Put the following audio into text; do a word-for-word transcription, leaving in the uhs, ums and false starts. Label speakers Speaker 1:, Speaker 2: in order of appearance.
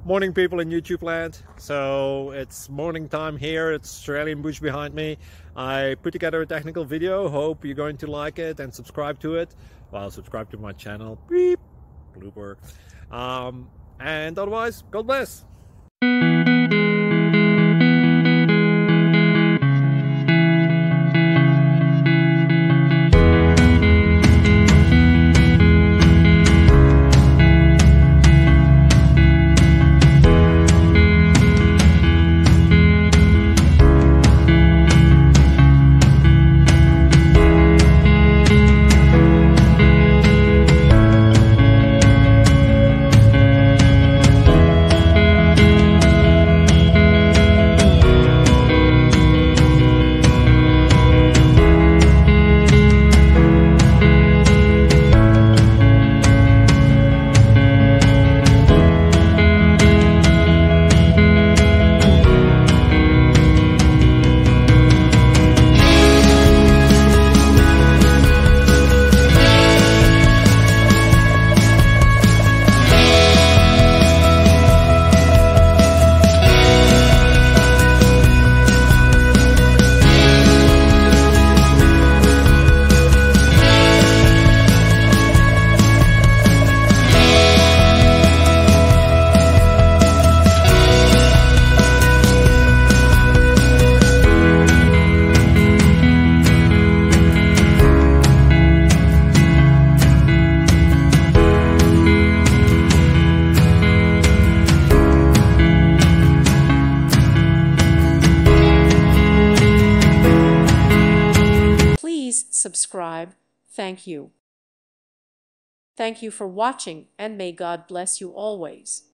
Speaker 1: Morning, people in YouTube land. So it's morning time here. It's Australian bush behind me. I put together a technical video. Hope you're going to like it and subscribe to it. Well, subscribe to my channel. Beep. Blooper. Um, and otherwise, God bless.
Speaker 2: Subscribe. Thank you. Thank you for watching, and may God bless you always.